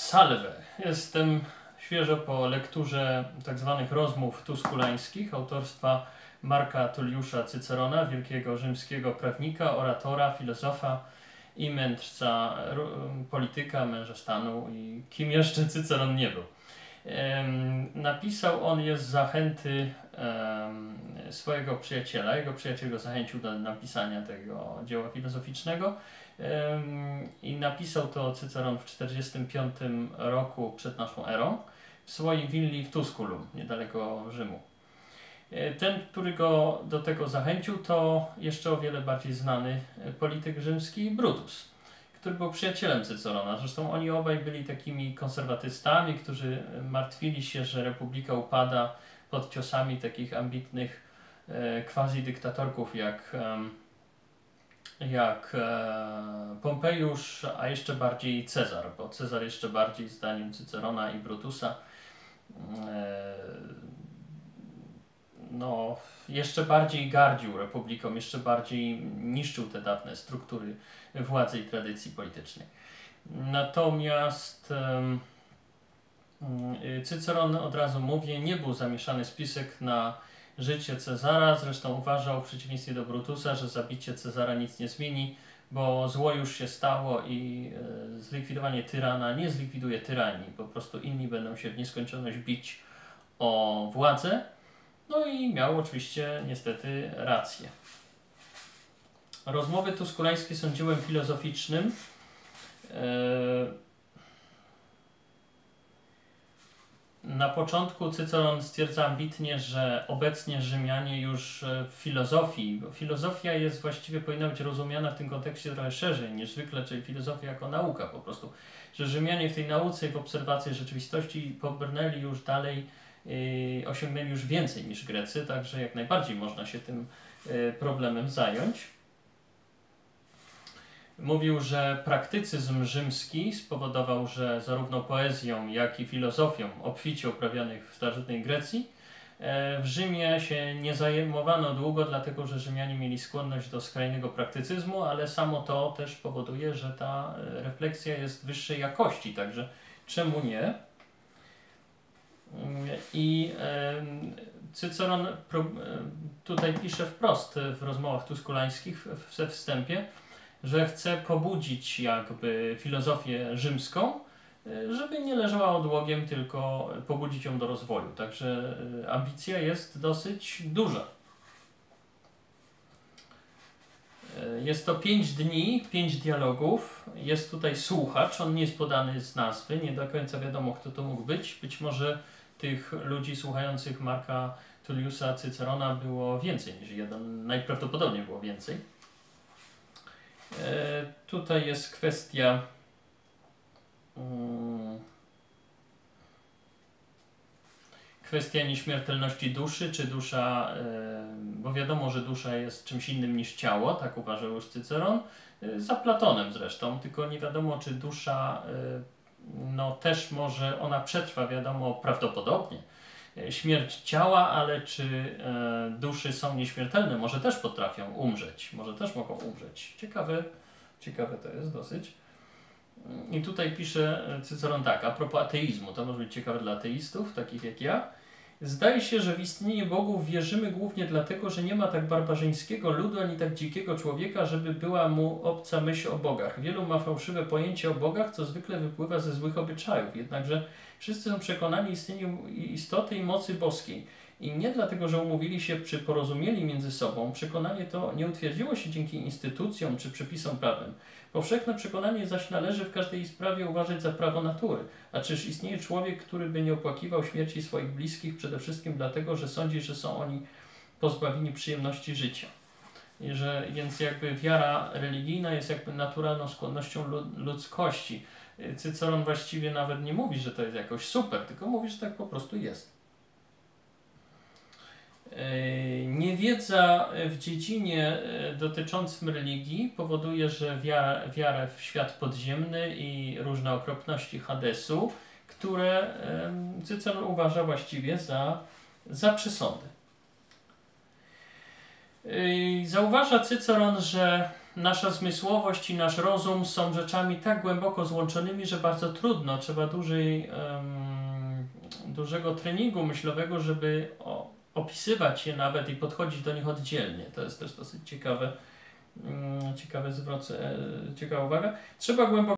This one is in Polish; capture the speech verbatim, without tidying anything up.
Salve! Jestem świeżo po lekturze tzw. rozmów tuskulańskich autorstwa Marka Tulliusza Cycerona, wielkiego rzymskiego prawnika, oratora, filozofa i mędrca polityka, męża stanu i kim jeszcze Cyceron nie był. Napisał on je z zachęty swojego przyjaciela. Jego przyjaciel go zachęcił do napisania tego dzieła filozoficznego i napisał to Cyceron w czterdziestym piątym roku przed naszą erą w swojej willi w Tusculum, niedaleko Rzymu. Ten, który go do tego zachęcił, to jeszcze o wiele bardziej znany polityk rzymski Brutus, który był przyjacielem Cycerona. Zresztą oni obaj byli takimi konserwatystami, którzy martwili się, że republika upada pod ciosami takich ambitnych e, quasi-dyktatorków jak, e, jak e, Pompejusz, a jeszcze bardziej Cezar, bo Cezar jeszcze bardziej, zdaniem Cycerona i Brutusa, e, no, jeszcze bardziej gardził republiką, jeszcze bardziej niszczył te dawne struktury władzy i tradycji politycznej. Natomiast um, Cyceron, od razu mówię, nie był zamieszany w spisek na życie Cezara, zresztą uważał w przeciwieństwie do Brutusa, że zabicie Cezara nic nie zmieni, bo zło już się stało i e, zlikwidowanie tyrana nie zlikwiduje tyranii, po prostu inni będą się w nieskończoność bić o władzę. No i miał oczywiście niestety rację. Rozmowy tuskulańskie są dziełem filozoficznym. Na początku Cyceron stwierdza ambitnie, że obecnie Rzymianie już w filozofii, bo filozofia jest właściwie powinna być rozumiana w tym kontekście trochę szerzej niż zwykle, czyli filozofia jako nauka po prostu, że Rzymianie w tej nauce i w obserwacji rzeczywistości pobrnęli już dalej, Yy, osiągnęli już więcej niż Grecy, także jak najbardziej można się tym yy, problemem zająć. Mówił, że praktycyzm rzymski spowodował, że zarówno poezją, jak i filozofią obficie uprawionych w starożytnej Grecji yy, w Rzymie się nie zajmowano długo, dlatego że Rzymianie mieli skłonność do skrajnego praktycyzmu, ale samo to też powoduje, że ta refleksja jest wyższej jakości, także czemu nie? I e, Cyceron pro, e, tutaj pisze wprost w rozmowach tuskulańskich we wstępie, że chce pobudzić jakby filozofię rzymską, e, żeby nie leżała odłogiem, tylko pobudzić ją do rozwoju. Także e, ambicja jest dosyć duża. E, jest to pięć dni, pięć dialogów. Jest tutaj słuchacz, on nie jest podany z nazwy, nie do końca wiadomo, kto to mógł być. Być może tych ludzi słuchających Marka Tulliusza Cycerona było więcej niż jeden, najprawdopodobniej było więcej. E, tutaj jest kwestia um, kwestia nieśmiertelności duszy, czy dusza, e, bo wiadomo, że dusza jest czymś innym niż ciało, tak uważał już Cyceron, e, za Platonem zresztą, tylko nie wiadomo, czy dusza e, no też może ona przetrwa, wiadomo, prawdopodobnie śmierć ciała, ale czy e, duszy są nieśmiertelne? Może też potrafią umrzeć, może też mogą umrzeć. Ciekawe, ciekawe to jest dosyć. I tutaj pisze Cyceron tak, a propos ateizmu, to może być ciekawe dla ateistów, takich jak ja. Zdaje się, że w istnienie bogów wierzymy głównie dlatego, że nie ma tak barbarzyńskiego ludu, ani tak dzikiego człowieka, żeby była mu obca myśl o bogach. Wielu ma fałszywe pojęcie o bogach, co zwykle wypływa ze złych obyczajów. Jednakże wszyscy są przekonani o istnieniu istoty i mocy boskiej. I nie dlatego, że umówili się czy porozumieli między sobą. Przekonanie to nie utwierdziło się dzięki instytucjom czy przepisom prawnym. Powszechne przekonanie zaś należy w każdej sprawie uważać za prawo natury. A czyż istnieje człowiek, który by nie opłakiwał śmierci swoich bliskich przede wszystkim dlatego, że sądzi, że są oni pozbawieni przyjemności życia. I że, więc jakby wiara religijna jest jakby naturalną skłonnością ludzkości. Cyceron właściwie nawet nie mówi, że to jest jakoś super, tylko mówi, że tak po prostu jest. Niewiedza w dziedzinie dotyczącym religii powoduje, że wiara, wiarę w świat podziemny i różne okropności Hadesu, które Cyceron uważa właściwie za, za przesądy. Zauważa Cyceron, że nasza zmysłowość i nasz rozum są rzeczami tak głęboko złączonymi, że bardzo trudno, trzeba dużej, um, dużego treningu myślowego, żeby o, opisywać je nawet i podchodzić do nich oddzielnie. To jest też dosyć ciekawe, um, ciekawy zwrot, e, ciekawa uwaga. Trzeba głęboko